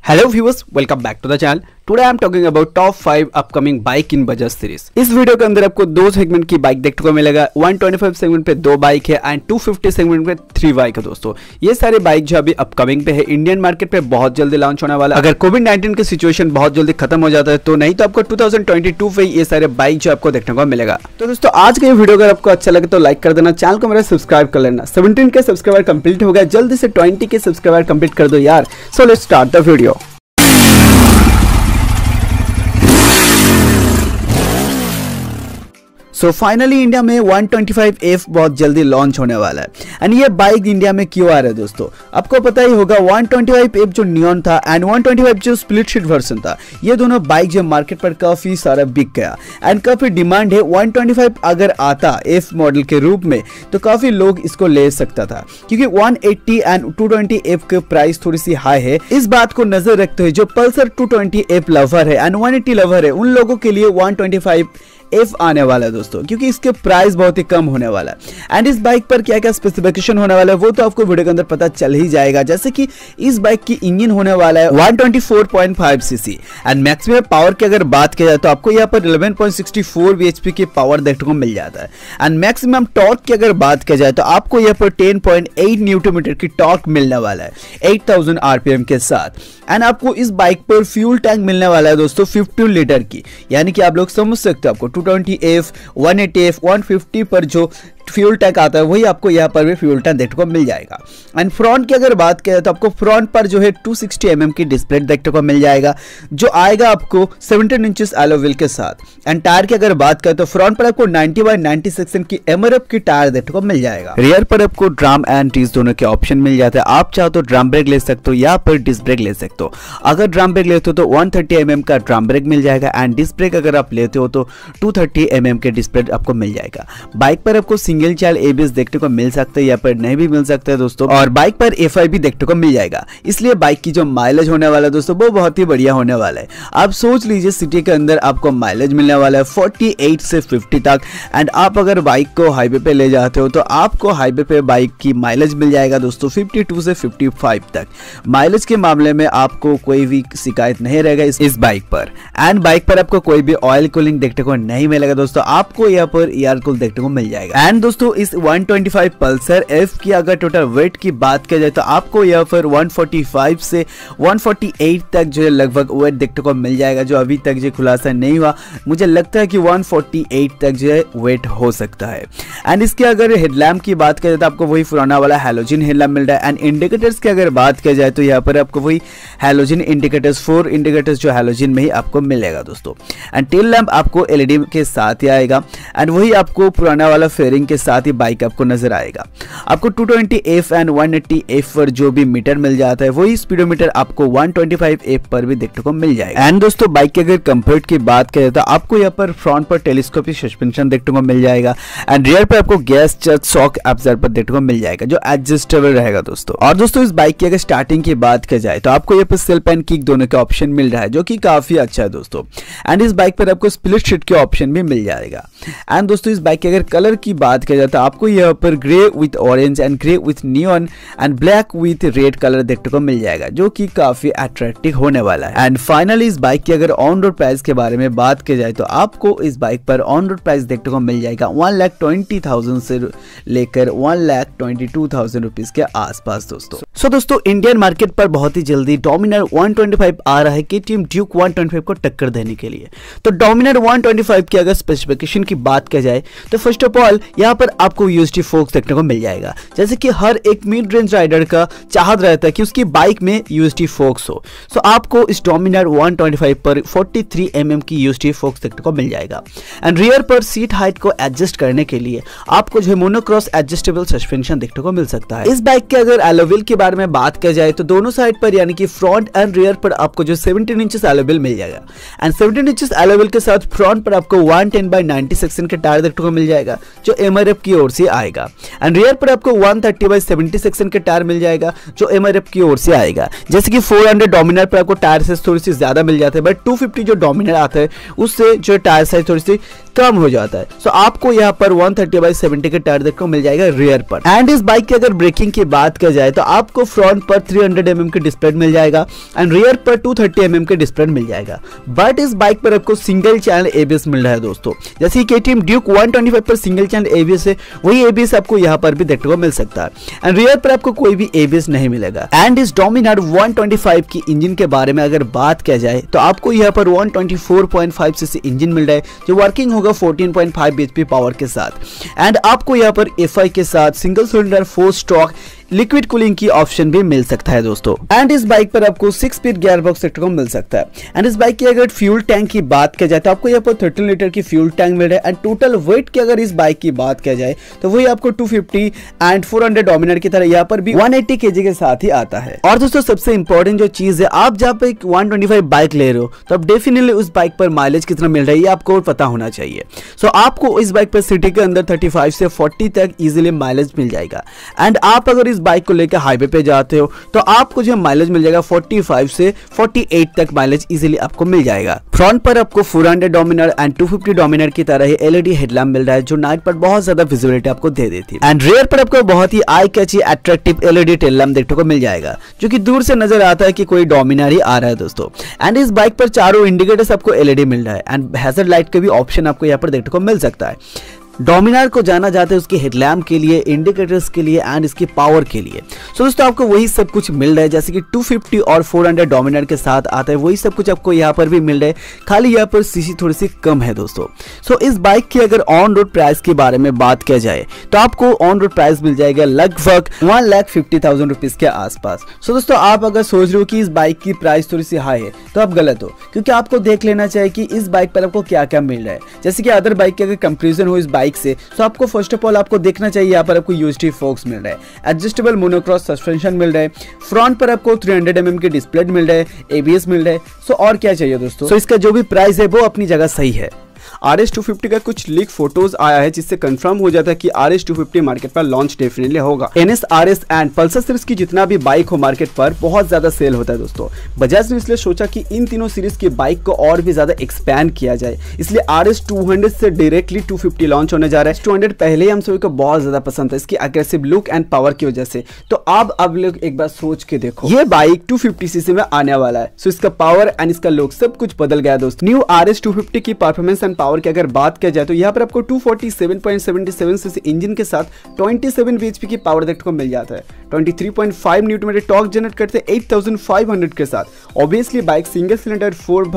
Hello viewers, welcome back to the channel. Today I am talking about top 5 upcoming bike in Bajaj series. इस video के अंदर आपको दो segment की bike देखने को मिलेगा। 125 सेगमेंट पे 2 बाइक है एंड 250 सेगमेंट पे 3 बाइक है दोस्तों। ये सारे बाइक जो अभी अपकमिंग पे है, इंडियन मार्केट पे बहुत जल्दी लॉन्च होने वाला है। अगर कोविड-19 की सिचुएशन बहुत जल्दी खत्म हो जाता है तो नहीं तो आपको 2022 पे ये सारे बाइक जो आपको देखने को मिलेगा। तो दोस्तों आज का ये वीडियो अगर आपको अच्छा लगे तो लाइक कर देना, चैनल को मेरा सब्सक्राइब कर लेना। 17 के सब्सक्राइबर कंप्लीट हो गया, जल्दी से 20 के सब्सक्राइबर कंप्लीट कर दो यार। So let's start the video. So finally India में 125F बहुत जल्दी लॉन्च होने वाला है एंड ये बाइक इंडिया में क्यों आ रहा है दोस्तों, आपको पता ही होगा। 125F जो नियॉन था एंड 125 जो स्प्लिट शीट वर्जन था, ये दोनों बाइक जो मार्केट पर काफी सारा बिक गया एंड काफी डिमांड है। 125 अगर आता F मॉडल के रूप में तो काफी लोग इसको ले सकता था, क्योंकि 180 एंड 220F के प्राइस थोड़ी सी हाई है। इस बात को नजर रखते हुए जो पल्सर 220F लवर है एंड 180 लवर है, उन लोगों के लिए 125F आने वाला है दोस्तों, क्योंकि इसके प्राइस बहुत ही कम होने वाला है। एंड इस बाइक पर क्या क्या स्पेसिफिकेशन होने वाला है वो तो आपको वीडियो के अंदर पता चल ही जाएगा। जैसे कि इस बाइक की इंजन होने वाला है 124.5 सीसी एंड मैक्सिमम पावर की अगर बात किया जाए तो आपको यहाँ पर 11.64 bhp की पावर देखने को मिल जाता है। एंड मैक्सिमम टॉर्क की अगर बात किया जाए तो आपको यहाँ पर 10.8 न्यूटन की टॉर्क मिलने वाला है 8000 RPM के साथ। एंड आपको इस बाइक पर फ्यूल टैंक मिलने वाला है दोस्तों 15 लीटर की, यानी कि आप लोग समझ सकते हो आपको 220F 180F 150 पर जो फ्यूल टैंक आता है वही आपको यहाँ पर भी फ्यूल टैंक देखने को मिल जाएगा। एंड फ्रंट की अगर बात करें तो आपको फ्रंट पर जो है 260 mm की डिस्प्ले देखने को मिल जाएगा, जो आएगा आपको 17 इंचेस एलो व्हील के साथ। एंड टायर की अगर बात करें तो फ्रंट पर आपको 90/90 सेक्शन की MRF की टायर देखने को मिल जाएगा। रियर पर आपको ड्रम एंड डिस्क दोनों के ऑप्शन मिल जाते हैं। आप चाहो तो ड्रम ब्रेक ले सकते हो या पर डिस्क ब्रेक ले सकते हो। अगर ड्रम ब्रेक लेते हो तो 130 mm का ड्रम ब्रेक मिल जाएगा एंड डिस्क ब्रेक अगर आप लेते हो तो 230 mm के डिस्क ब्रेक आपको मिल जाएगा। बाइक पर आपको सिंगल चाइल्ड ABS देखने को मिल सकता है या पर नहीं भी मिल सकता है दोस्तों, और बाइक पर FI भी देखने को मिल जाएगा। इसलिए बाइक की जो माइलेज होने वाला है दोस्तों वो बहुत ही बढ़िया होने वाला है। आप सोच लीजिए सिटी के अंदर आपको माइलेज मिलने वाला है 48 से 50 तक। एंड आप अगर बाइक को हाईवे पे ले जाते हो तो आपको हाईवे पे बाइक की माइलेज मिल जाएगा दोस्तों 52 से 55 तक। माइलेज के मामले में आपको कोई भी शिकायत नहीं रहेगा इस बाइक पर। एंड बाइक पर आपको कोई भी ऑयल कूलिंग देखने को नहीं मिलेगा दोस्तों, आपको यहाँ पर एयर कूल देखने को मिल जाएगा। एंड दोस्तों इस 125 पल्सर F की अगर टोटल वेट की बात की जाए तो आपको यहाँ पर 145 से 148 तक जो है लगभग वेट देखने को मिल जाएगा, जो अभी तक जो खुलासा नहीं हुआ। मुझे लगता है कि 148 तक जो है वेट हो सकता है। एंड इसके अगर हेडलैम्प की बात की जाए तो आपको वही पुराना वाला हैलोजन हेडलैम्प मिल रहा है। एंड इंडिकेटर्स की अगर बात की जाए तो यहाँ पर आपको वही हैलोजन इंडिकेटर्स 4 इंडिकेटर्स जो हैलोजन में ही आपको मिलेगा दोस्तों। एंड टेल लैम्प आपको LED के साथ ही आएगा एंड वही आपको पुराना वाला फेयरिंग के साथ ही बाइक आपको नजर आएगा। आपको 220F एंड 180F पर जो भी मीटर मिल जाता है वही स्पीडोमीटर आपको 125F पर भी देखने को मिल जाएगा। एंड दोस्तों बाइक के अगर कंफर्ट की बात करें तो आपको यहाँ पर फ्रंट पर टेलीस्कोपिक सस्पेंशन देखने को मिल जाएगा एंड रियर पर आपको गैस चक शॉक एब्जॉर्बर देखने को मिल जाएगा जो एडजस्टेबल रहेगा दोस्तों। और दोस्तों इस बाइक की अगर स्टार्टिंग की बात की जाए तो आपको यहाँ पर सेल्फ एंड किक दोनों के ऑप्शन मिल रहा है, जो कि काफी अच्छा है दोस्तों। एंड इस बाइक पर आपको स्प्लिट शीट के ऑप्शन भी मिल जाएगा। एंड दोस्तों इस बाइक के अगर कलर की बात की जाए तो आपको यहाँ पर grey with orange and grey with neon and black with red colour देखने को मिल जाएगा, जो कि काफी अट्रैक्टिव होने वाला है। एंड फाइनली इस बाइक की अगर ऑन रोड प्राइस के बारे में बात की जाए तो आपको इस बाइक पर ऑन रोड प्राइस देखने को मिल जाएगा 1,20,000 से लेकर 1,22,000 रुपीज के आसपास दोस्तों। सो दोस्तों इंडियन मार्केट पर बहुत ही जल्दी डोमिनार 125 आ रहा है KTM ड्यूक 125 को टक्कर देने के लिए। तो डोमिनार 125 की अगर स्पेसिफिकेशन की बात की जाए तो फर्स्ट ऑफ ऑल यहाँ पर आपको USD फोक्स देखने को मिल जाएगा। जैसे कि हर एक मिड रेंज राइडर का चाहत रहता है कि उसकी बाइक में USD फोक्स हो, सो आपको इस डोमिनार 125 पर 43 mm की USD फोक्स देखने को मिल जाएगा। एंड रियर पर सीट हाइट को एडजस्ट करने के लिए आपको जो मोनोक्रॉस एडजस्टेबल सस्पेंशन देखने को मिल सकता है। इस बाइक के अगर एलो व्हील के बारे में बात की जाए तो दोनों साइड पर यानी कि फ्रंट एंड रियर पर आपको जो 17 इंचेस एलो व्हील मिल जाएगा। एंड 17 इंचेस एलो व्हील के साथ फ्रंट पर आपको 110/90 सेक्शन के टायर देखने को मिल जाएगा, जो MRF की ओर से आएगा। एंड रियर पर आपको 130/70 सेक्शन के टायर मिल जाएगा, जो MRF की ओर से आएगा। जैसे कि 400 डोमिनार पर आपको टायर साइज थोड़ी सी ज्यादा मिल जाता है, बट 250 जो डोमिनार आता है उससे जो टायर साइज थोड़ी सी कम हो जाता है। सो आपको यहाँ पर 130/70 का टायर देखने को मिल जाएगा रियर पर। एंड इस बाइक की अगर ब्रेकिंग की बात की जाए तो आपको फ्रंट पर 300 mm के डिस्प्ले मिल जाएगा एंड रियर पर 230 mm के डिस्प्ले मिल जाएगा। बट इस बाइक पर आपको सिंगल चैनल एबीएस मिल रहा है दोस्तों, जैसे KTM ड्यूक 125 पर सिंगल चैनल एबीएस है, वही एबीएस आपको यहाँ पर भी देखने को मिल सकता है एंड रियर पर आपको कोई भी एबीएस नहीं मिलेगा। एंड इस डोमिनार 125 की इंजन के बारे में अगर बात किया जाए तो आपको यहाँ पर 124.5 सीसी इंजन मिल रहा है जो वर्किंग होगा 14.5 bhp पावर के साथ। एंड आपको यहाँ पर FI के साथ single cylinder 4 stroke liquid cooling की ऑप्शन भी मिल सकता है दोस्तों। एंड इस बाइक पर आपको 6 स्पीड गियर बॉक्स देखने को मिल सकता है। एंड इस बाइक की अगर फ्यूल टैंक की बात किया जाए तो आपको यहाँ पर 13 लीटर की फ्यूल टैंक मिल रहा है। एंड टोटल वेट की अगर इस बाइक की बात किया जाए तो वही आपको 250 एंड 400 डोमिनार की तरह यहाँ पर भी 180 kg के साथ ही आता है। और दोस्तों सबसे इंपॉर्टेंट जो चीज है, आप जहाँ पे 125 बाइक ले रहे हो तो आप डेफिनेटली उस बाइक पर माइलेज कितना मिल रहा है ये आपको पता होना चाहिए। सो आपको इस बाइक पर सिटी के अंदर 35 से 40 तक इजिली माइलेज मिल जाएगा। एंड आप अगर इस बाइक को लेकर हाईवे पे जाते हो तो आपको जो माइलेज मिल जाएगा 45 से 48 तक माइलेज इजीली आपको मिल जाएगा। फ्रंट पर आपको 400 डोमिनार एंड 250 डोमिनार की तरह ही LED हेडलैम्प मिल रहा है जो नाइट पर बहुत ज्यादा विजिबिलिटी आपको दे देती है। एंड रियर पर आपको बहुत ही eye catchy attractive LED tail lamp देखने को मिल जाएगा जो कि दूर से नजर आता है कि कोई डोमिनार ही आ रहा है दोस्तों। एंड इस बाइक पर चारों इंडिकेटर्स आपको LED मिल रहा है एंड हैजर्ड लाइट का भी ऑप्शन आपको यहाँ पर देखने को मिल सकता है। डोमिनार को जाना जाता है उसके हेडलैम्प के लिए, इंडिकेटर्स के लिए एंड इसकी पावर के लिए। सो दोस्तों आपको वही सब कुछ मिल रहा है जैसे कि 250 और 400 डोमिनार के साथ आता है, वही सब कुछ आपको यहाँ पर भी मिल रहा है, खाली यहाँ पर सीसी थोड़ी सी कम है दोस्तों। सो इस बाइक की अगर ऑन रोड प्राइस के बारे में बात किया जाए तो आपको ऑन रोड प्राइस मिल जाएगा लगभग 1,50,000 रुपीज के आसपास। सो दोस्तों आप अगर सोच रहे हो कि इस बाइक की प्राइस थोड़ी सी हाई है तो आप गलत हो, क्योंकि आपको देख लेना चाहिए कि इस बाइक पर आपको क्या क्या मिल रहा है। जैसे कि अदर बाइक की अगर कंपेरिजन हो इस बाइक से तो आपको फर्स्ट ऑफ ऑल आपको देखना चाहिए यहाँ पर आपको UHD फोक्स मिल रहा है, एडजस्टेबल मोनोक्रॉस सस्पेंशन मिल रहा है, फ्रंट पर आपको 300 mm के डिस्प्ले मिल रहा है, ABS मिल रहा है। सो और क्या चाहिए दोस्तों। सो इसका जो भी प्राइस है वो अपनी जगह सही है। RS 250 का कुछ लीक फोटोज आया है जिससे कंफर्म हो जाता है कि RS 250 मार्केट पर लॉन्च डेफिनेटली होगा। NS RS and Pulsar series की जितना भी बाइक हो मार्केट पर बहुत ज्यादा सेल होता है दोस्तों। बजाज ने इसलिए सोचा कि इन तीनों सीरीज की बाइक को और भी ज्यादा एक्सपैंड किया जाए, इसलिए RS 200 से डायरेक्टली 250 लॉन्च होने जा रहा है। 200 पहले ही हम सभी को बहुत ज्यादा पसंद था इसकी अग्रेसिव लुक एंड पावर की वजह से। तो अब लोग एक बार सोच के देखो, ये बाइक 250 सीसी में आने वाला है। सो इसका पावर एंड इसका लुक सब कुछ बदल गया दोस्तों। न्यू RS 250 की परफॉर्मेंस एंड पावर की अगर बात किया जाए तो यहाँ पर आपको 247.77 सीसी इंजन के साथ 27 bhp की पावर देखने को मिल जाता है। 23.5 न्यूटन मीटर टॉर्क जनरेट करते हैं 8500 के साथ। Obviously bike single cylinder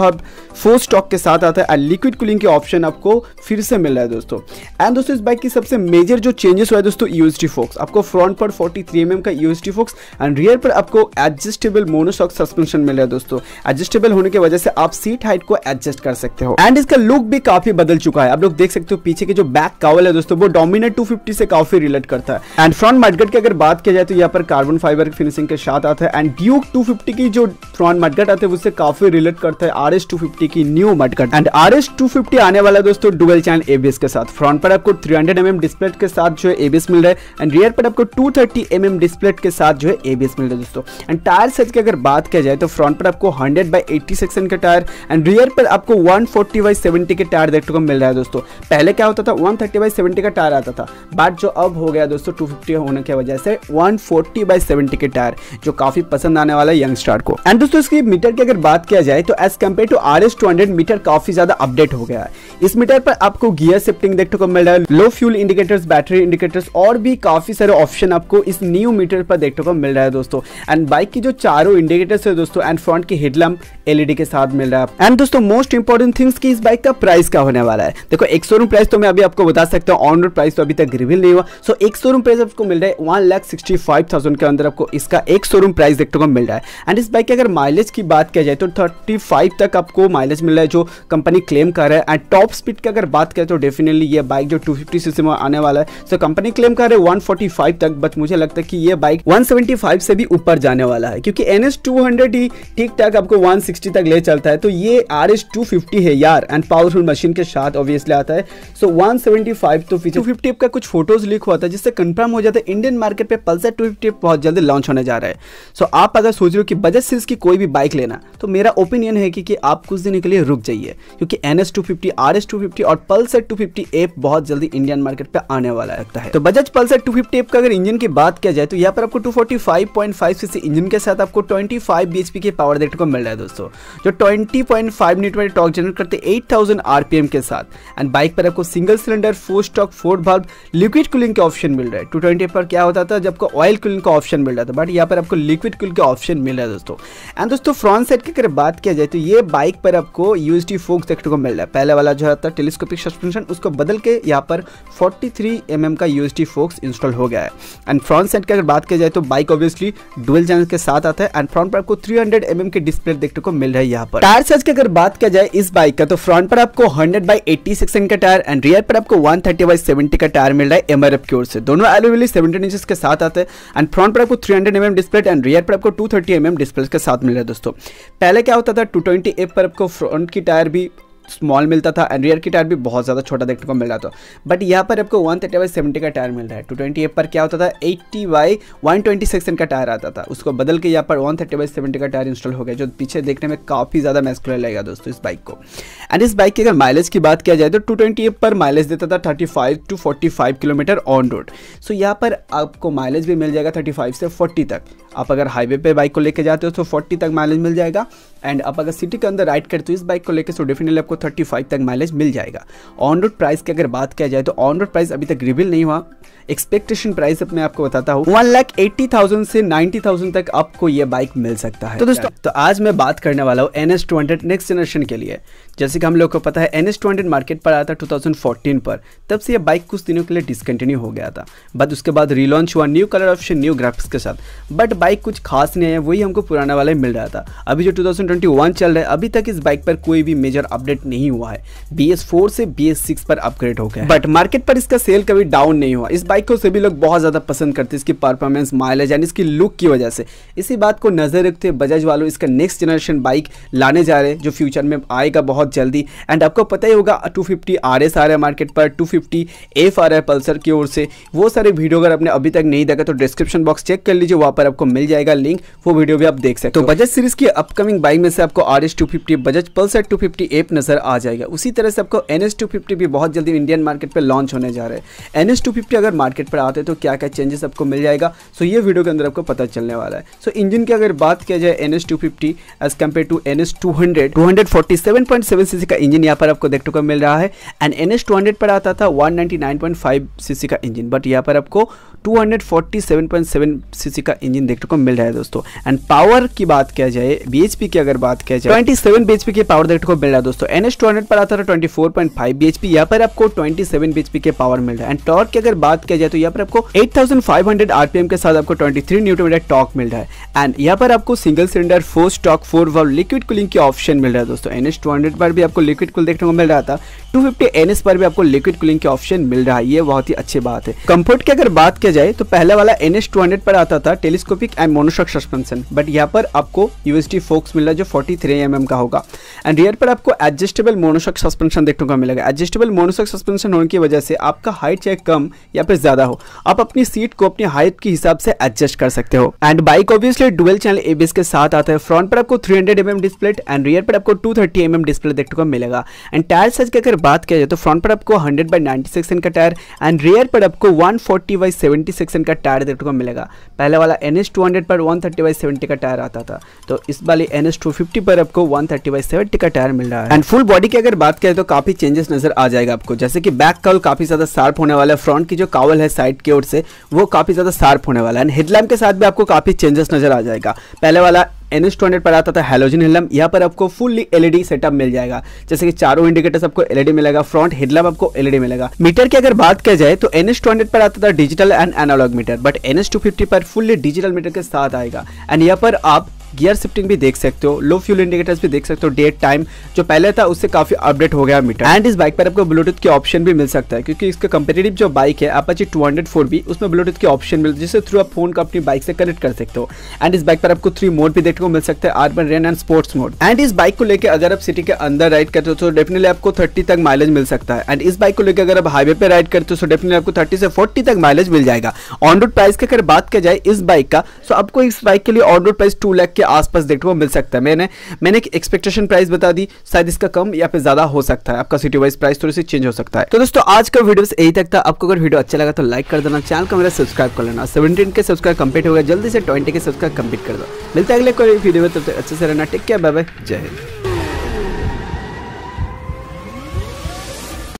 4 stock के साथ आता है एंड लिक्विड कूलिंग के ऑप्शन आपको फिर से मिल रहा है दोस्तों। एंड दोस्तों इस बाइक की सबसे मेजर जो चेंजेस हुआ है दोस्तों UHD फोक्स, आपको फ्रंट पर 43 mm का UHD फोक्स एंड रियर पर आपको एडजस्टेबल मोनोशॉक सस्पेंशन मिल रहा है दोस्तों। एडजस्टेबल होने की वजह से आप सीट हाइट को एडजस्ट कर सकते हो एंड इसका लुक भी काफी बदल चुका है। आप लोग देख सकते हो पीछे के जो बैक कवर है दोस्तों वो डोमिनार 250 से काफी रिलेट करता है। एंड फ्रंट मडगार्ड की अगर बात किया जाए तो यहाँ पर कार्बन फाइबर फिनिशिंग के साथ आता है एंड ड्यूक 250 की जो फ्रंट मडगार्ड आते हैं उससे काफी रिलेट करता है RS 250 की न्यू मडगार्ड। एंड RS 250 आने वाला दोस्तों डुअल चैनल ABS के साथ। फ्रंट पर आपको 300 mm डिस्प्ले के साथ जो है ABS मिल रहा है एंड रियर पर आपको 230 mm डिस्प्ले के साथ जो है ABS मिल रहा है दोस्तों। एंड टायर साइज की अगर बात किया जाए तो फ्रंट पर आपको 100/80 सेक्शन का टायर एंड रियर पर आपको 140/70 के टायर देखने को मिल रहा है दोस्तों। पहले क्या होता था 130/70 का टायर आता था, बट जो अब हो गया दोस्तों 250 होने की वजह से 140/70 के टायर, जो काफी पसंद आने वाला है यंगस्टर को। एंड दोस्तों इसकी मीटर की अगर बात किया जाए तो as compare to RS 200 meter काफी ज्यादा अपडेट हो गया है। इस मीटर पर आपको गियर शिफ्टिंग देखने को मिल रहा है, low fuel indicators, battery indicators और भी काफी सारे ऑप्शन आपको इस न्यू मीटर पर देखने को मिल रहा है दोस्तों। एंड बाइक की जो चारों इंडिकेटर्स है दोस्तों एंड फ्रंट की हेडलैम्प LED के साथ मिल रहा है। एंड दोस्तों मोस्ट इंपॉर्टेंट थिंग्स की इस बाइक का प्राइस क्या होने वाला है। देखो एक शोरूम प्राइस तो मैं अभी आपको बता सकता हूँ, ऑन रोड प्राइस तो अभी तक रिवील नहीं हुआ। सो एक शोरूम प्राइस आपको मिल रहा है 1,65,000 के अंदर आपको इसका एक शोरूम प्राइस देखने को मिल रहा है। एंड इस बाइक की अगर माइलेज की बात किया जाए तो 35 तक आपको माइलेज मिल रहा है जो कंपनी क्लेम कर रहा है। एंड टॉप स्पीड की अगर बात करें तो डेफिनेटली ये बाइक जो 250 सीसी में आने वाला है, सो कंपनी क्लेम कर रहे हैं 145 तक, बट मुझे लगता है कि ये बाइक 175 से भी ऊपर जाने वाला है, क्योंकि NS 200 ही ठीक ठाक आपको 160 तक ले चलता है। तो ये RS 250 है यार एंड पावरफुल मशीन मशीन के साथ ऑब्वियसली आता है। सो 175 तो फीचर 250 का कुछ फोटोज लीक हुआ था जिससे कंफर्म हो जाता है इंडियन मार्केट पे पल्सर 250 बहुत जल्दी लॉन्च होने जा रहा है। सो आप अगर सोच रहे हो कि बजट सीरीज की कोई भी बाइक लेना, तो मेरा ओपिनियन है कि आप कुछ दिन के लिए रुक जाइए, क्योंकि NS250, RS250 और पल्सर 250 बहुत जल्दी इंडियन मार्केट पे आने वाला लगता है। तो बजाज पल्सर 250 का अगर इंजन की बात किया जाए तो यहाँ पर आपको 245.5 सीसी इंजन के साथ आपको 25 bhp की पावर देखने को मिल रहा है दोस्तों, जो 20.5 न्यूटन मीटर टॉर्क जनरेट करते 8000 RPM के साथ। एंड बाइक पर आपको single cylinder 4 stock 4 valve liquid cooling के ऑप्शन मिल रहा है। 220 पर क्या होता था जब आपको ऑयल कूलिंग का ऑप्शन मिल रहा था, बट यहाँ पर आपको लिक्विड कूलिंग का ऑप्शन मिल रहा है दोस्तों। एंड दोस्तों फ्रंट साइड की अगर बात किया जाए तो ये बाइक पर आपको USD फोक्स देखने को मिल रहा है। पहले वाला जो था टेलीस्कोपिक सस्पेंशन, उसको बदल के यहाँ पर 43 mm का USD फोक्स इंस्टॉल हो गया है। एंड फ्रंट साइड की अगर बात किया जाए तो बाइक ऑब्वियसली डुअल चैनल के साथ आता है। एंड फ्रंट पर आपको 300 mm की डिस्प्ले देखने को मिल रहा है। यहाँ पर टायर साइज की अगर बात किया जाए इस बाइक का, तो फ्रंट पर आपको 100/80 सेक्शन का टायर एंड रियर पर आपको 130/70 का टायर मिल रहा है MRF की ओर से। दोनों एलुमिली 17 इंचेस के साथ आते हैं। एंड फ्रंट पर आपको 300 mm डिस्प्ले एंड रियर पर आपको 230 mm डिस्प्ले के साथ मिल रहा है दोस्तों। पहले क्या होता था 220F पर आपको फ्रंट की टायर भी स्मॉल मिलता था एंड रियर की टायर भी बहुत ज़्यादा छोटा देखने को मिल रहा था, बट यहाँ पर आपको 130/70 का टायर मिल रहा है। 220F पर क्या होता था 80/120 सेक्शन का टायर आता था, उसको बदल के यहाँ पर 130/70 का टायर इंस्टॉल हो गया, जो पीछे देखने में काफ़ी ज़्यादा मैस्कुलर लगेगा दोस्तों इस बाइक को। एंड इस बाइक की अगर माइलेज की बात किया जाए तो 220F पर माइलेज देता था 35 to 45 kilometre on road. So यहाँ पर आपको माइलेज भी मिल जाएगा 35 से 40 तक। आप अगर हाईवे पे बाइक को लेके जाते हो तो 40 तक माइलेज मिल जाएगा। एंड आप अगर सिटी के अंदर राइड करते हो इस बाइक को लेकर तो डेफिनेटली आपको 35 तक माइलेज मिल जाएगा। ऑन रोड प्राइस की अगर बात किया जाए तो ऑन रोड प्राइस अभी तक रिवील नहीं हुआ, एक्सपेक्टेशन प्राइस मैं आपको बताता हूँ 1,80,000 से 90,000 तक आपको ये बाइक मिल सकता है। तो दोस्तों तो आज मैं बात करने वाला हूँ NS200 नेक्स्ट जनरेशन के लिए। जैसे कि हम लोग को पता है NS200 मार्केट पर आया था 2014 पर, तब से ये बाइक कुछ दिनों के लिए डिसकंटिन्यू हो गया था, बट उसके बाद रीलॉन्च हुआ new colour option new graphics के साथ। बट बाइक कुछ खास नहीं है, वही हमको पुराना वाला ही मिल रहा था। अभी जो 2021 चल रहा है अभी तक इस बाइक पर कोई भी मेजर अपडेट नहीं हुआ है। BS4 से BS6 पर अपग्रेड हो गया, बट मार्केट पर इसका सेल कभी डाउन नहीं हुआ। इस बाइक को सभी लोग बहुत ज्यादा पसंद करते हैं इसकी परफॉर्मेंस, माइलेज एंड इसकी लुक की वजह से। इसी बात को नजर रखते हुए बजाज वालों इसका नेक्स्ट जनरेशन बाइक लाने जा रहे हैं, जो फ्यूचर में आएगा बहुत जल्दी। एंड आपको पता ही होगा 250 RS आ रहा है मार्केट पर, 250F आ रहा है पल्सर की ओर से। वो सारे वीडियो अगर आपने अभी तक नहीं देखा तो डिस्क्रिप्शन बॉक्स चेक कर लीजिए, वहां पर आपको मिल जाएगा लिंक, वो वीडियो भी आप देख सकते हो। तो बजाज सीरीज की अपकमिंग बाइक में से आपको RS250, बजाज पल्सर 250F नजर आ जाएगा। उसी तरह से आपको NS250 भी बहुत जल्दी इंडियन मार्केट पर लॉन्च होने जा रहा है। NS250 अगर मार्केट पर आते हैं तो क्या क्या चेंजेस आपको मिल जाएगा, सो ये वीडियो के अंदर आपको पता चलने वाला है। सो इंजन की अगर बात किया जाए NS250 as compare to NS200, 247.7 CC का इंजन यहाँ पर आपको देखने को मिल रहा है। एंड NS200 पर आता था 199.5 सीसी का इंजन, बट यहाँ पर आपको 247.7 सीसी का इंजन देखने को मिल रहा है दोस्तों। एंड पावर की बात किया जाए, BHP की अगर बात किया जाए 27 BHP की पावर देखने को मिल रहा है दोस्तों। NS200 पर आता था 24.5 BHP, यहाँ पर आपको 27 BHP के पावर मिल रहा है। एंड टॉर्क की अगर बात किया जाए तो यहाँ पर आपको 8500 RPM के साथ आपको 23 न्यूटन मीटर टॉर्क मिल रहा है। एंड यहाँ पर आपको single cylinder 4 stock 4 valve liquid cooling की ऑप्शन मिल रहा है दोस्तों। NS200 पर भी आपको लिक्विड कूल देखने को मिल रहा था, 250 NS पर भी आपको लिक्विड कूलिंग के ऑप्शन मिल रहा है, ये बहुत ही अच्छी बात है। कंफर्ट की अगर बात किया जाए तो पहले वाला NS200 पर आता था telescopic and monoshock suspension, but यहाँ पर आपको USD फोक्स मिल रहा है जो 43 mm का होगा। एंड रियर पर आपको एडजस्टेबल मोनोशॉक सस्पेंशन देखने को मिलेगा। एडजस्टेबल मोनोशॉक सस्पेंशन होने की वजह से आपका हाइट चाहे कम या फिर ज्यादा हो, आप अपनी सीट को अपनी हाइट के हिसाब से एडजस्ट कर सकते हो। And bike obviously dual channel ABS के साथ आता है। फ्रंट पर आपको 300 mm डिस्प्ले एंड रियर पर आपको 230 mm डिस्प्ले देखने को मिलेगा। एंड टायर साइज की अगर बात किया जाए तो फ्रंट पर आपको 100/90 सेक्शन का टायर एंड रियर पर आपको 140/70 सेक्शन का टायर देखने को मिलेगा। पहले वाला NS200 पर 130/70 का टायर आता था, तो इस वाले NS250 पर आपको 130/70 का टायर मिल रहा है। एंड फुल बॉडी की अगर बात करें तो काफी चेंजेस नजर आ जाएगा आपको, जैसे कि बैक काउल काफी ज्यादा शार्प होने वाला है, फ्रंट की जो काउल है साइड की ओर से वो काफी ज्यादा शार्प होने वाला है। एंड हेडलैम्प के साथ भी आपको काफी चेंजेस नजर आ जाएगा। पहले वाला NS200 पर आता था हैलोजन हेडलैम्प, यहाँ पर आपको फुल्ली LED सेटअप मिल जाएगा, जैसे कि चारों इंडिकेटर्स आपको LED मिलेगा, फ्रंट हेडलैम्प आपको LED मिलेगा। मीटर की अगर बात किया जाए तो NS200 पर आता था digital and analogue meter, but NS250 पर फुल्ली डिजिटल मीटर के साथ आएगा। एंड यहाँ पर आप गियर शिफ्टिंग भी देख सकते हो, लो फ्यूल इंडिकेटर्स भी देख सकते हो, डेट टाइम जो पहले था उससे काफी अपडेट हो गया मीटर। एंड इस बाइक पर आपको ब्लूटूथ के ऑप्शन भी मिल सकता है, क्योंकि इसका कंपेटिटिव जो बाइक है अपाचे 204 उसमें ब्लूटूथ के ऑप्शन मिलते हैं, जिससे थ्रू आप फोन को अपनी बाइक से कनेक्ट कर सकते हो। एंड इस बाइक पर आपको 3 मोड भी देखने को मिल सकता है, urban, rain and sports mode. And इस बाइक को लेकर अगर आप सिटी के अंदर राइड करते हो तो डेफिनेटली आपको 30 तक माइलेज मिल सकता है। एंड इस बाइक को लेकर अगर आप हाईवे पे राइड करते हो तो डेफिनेटली आपको 30 से 40 तक माइलेज मिल जाएगा। ऑन रोड प्राइस की अगर बात की जाए इस बाइक का, तो आपको इस बाइक के लिए ऑन रोड प्राइस 2 लाख के आसपास देखने को मिल सकता है। मैंने एक एक्सपेक्टेशन प्राइस बता दी, शायद इसका कम या फिर ज्यादा हो सकता है, आपका सिटी वाइज प्राइस थोड़ी सी चेंज हो सकता है। तो दोस्तों आज का वीडियो यही तक था। आपको अगर वीडियो अच्छा लगा तो लाइक कर देना, चैनल को मेरा सब्सक्राइब कर लेना। 17 के सब्सक्राइब कंप्लीट हो गया, जल्दी से 20 के सब्सक्राइब कंप्लीट कर दो। मिलते हैं अगले कोई वीडियो में, तब तक अच्छे से रहना। टेक केयर, बाय बाय, जय हिंद।